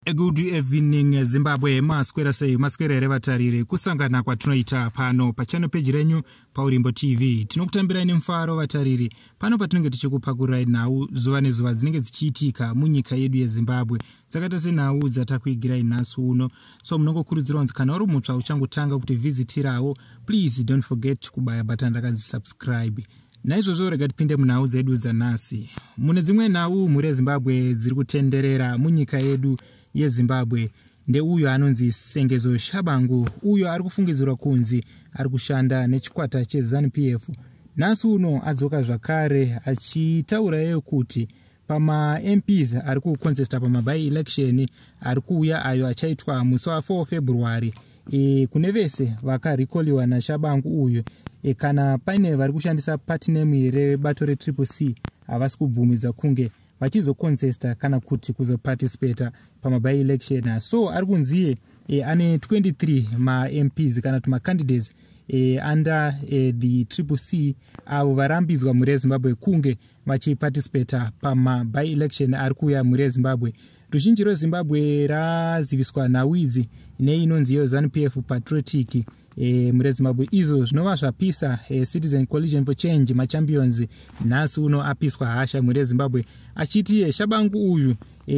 Good evening Zimbabwe, maswera revatariri kusangana kwatinoita pano pachano page renyu paurimbo TV. Tinokutambirani mfaro vatariri pano patinenge tichikupakurai nhau zuva nezuva dzinenge dzichiitika munyika yedu yeZimbabwe. Dzakaita senhau dzatakuigirai nhasi uno. So munongokurudzirwa kunzi kana uri mutsva uchangotanga kuti vizitirawo, please don't forget kubaya button rakazi subscribe. Naizvozvo rega tipinde munhau dzedu dzanhasi. Mune dzimwe nhau muri Zimbabwe dziri kutenderera munyika yedu yeZimbabwe ndeuyo anonzi Sengezo Tshabangu, uyo ari kufungidzirwa kunzi ari kushanda nechikwata cheZANU-PF. Nhasi uno adzoka zvakare achitaura kuti pama MPs ari kucontesta pama by election ari kuuya ayo achaitwa musi wa4 February. Kune vese vakarikoliwa naTshabangu uyu, kana paine vari kushandisa party name rebato reCCC havasi kubvumidzwa kunge vachizocontesta kana kuti kuzoparticipate pama by election. So ari kunziye ane 23 ma MPs kana kuti ma candidates under the CCC avo varambidzwa muri Zimbabwe kunge vachiparticipate pama by election ari kuuya muri Zimbabwe. Ruzhinji rweZimbabwe raziviswa nhau idzi neinonzi ZANU-PF patriotic muri Zimbabwe. Izvo zvinova zvapisa Citizen Coalition for Change machampions nhasi uno apiswa hasha muri Zimbabwe achiti Tshabangu uyu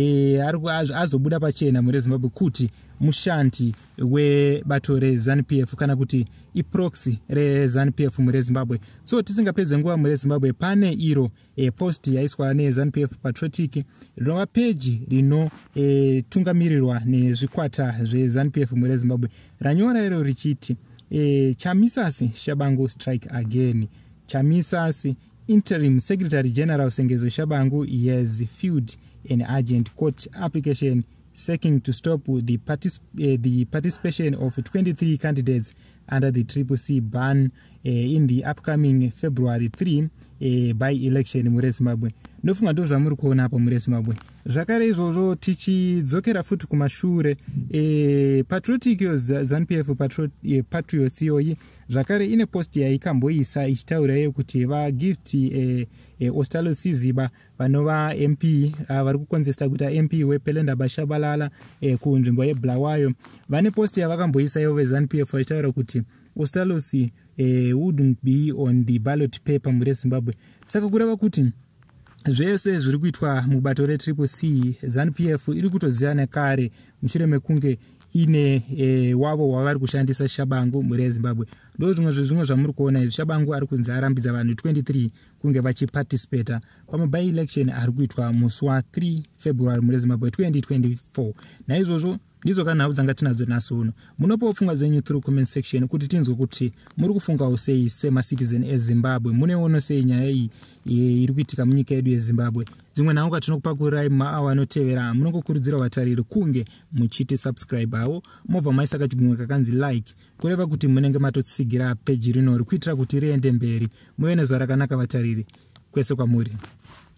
azobuda pachena muri Zimbabwe kuti mushanti webato reZANU-PF kana kuti iproxy reZANU-PF muri Zimbabwe. So tisingapedze nguva muri Zimbabwe pane iro post yaiswa neZANU-PF patriotic rinova page rino tungamirirwa nezvikwata zveZANU-PF muri Zimbabwe. Ranyora iro richiti Chamisa Tshabangu strike again. Chamisa Interim Secretary General Sengezo Tshabangu has filed an urgent court application seeking to stop the participation of 23 candidates under the CCC ban in the upcoming February 3 by election muri Zimbabwe. Ndofunga ndo zvamuri kuona apa muri Zimbabwe. Zvakare izvozvo tichidzokera futi kumashure, patriotic ZANU-PF patriots iyoyi zvakare ine post yaikamboisa ichitaura kuti vagift Ostalo Siziba vanova MP vari kukonzesta kuti MP wePelenda Bashabalala kunzvimbo yeBulawayo vane post yavakamboisa ivo veZANU-PF vachitaura kuti Ostalo wouldn't be on the ballot paper muri Zimbabwe. Saka kureva kuti zvese zviri kuitwa mubato reCCC ZANU-PF iri kutoziva kare mushure mekunge ine wavo wavari kushandisa Tshabangu muri Zimbabwe. Ndo zvimwe zvamuri kuona izvi. Tshabangu ari kunzi arambidza vanhu 23 kunge vachiparticipate pama by election ari kuitwa musi wa3 February muri Zimbabwe 2024. Naizvozvo ndizo kanhau dzanga tinadzo nhasi uno. Munopawo pfungwa dzenyu through comment section kuti tinzwe kuti muri kufungawo sei semacitizen eZimbabwe. Muneono sei nyaya iyi iri kuitika munyika yedu yeZimbabwe. Dzimwe nhau katinokupakurai maawa anotevera munongokurudzira vatariri kunge muchiti subscribe awo mobva maisa kachigumwe kakanzi like kureva kuti munenge matotsigira page rino kuitira kuti riende mberi. Muve nezuva rakanaka vatariri. Kwese kwamuri.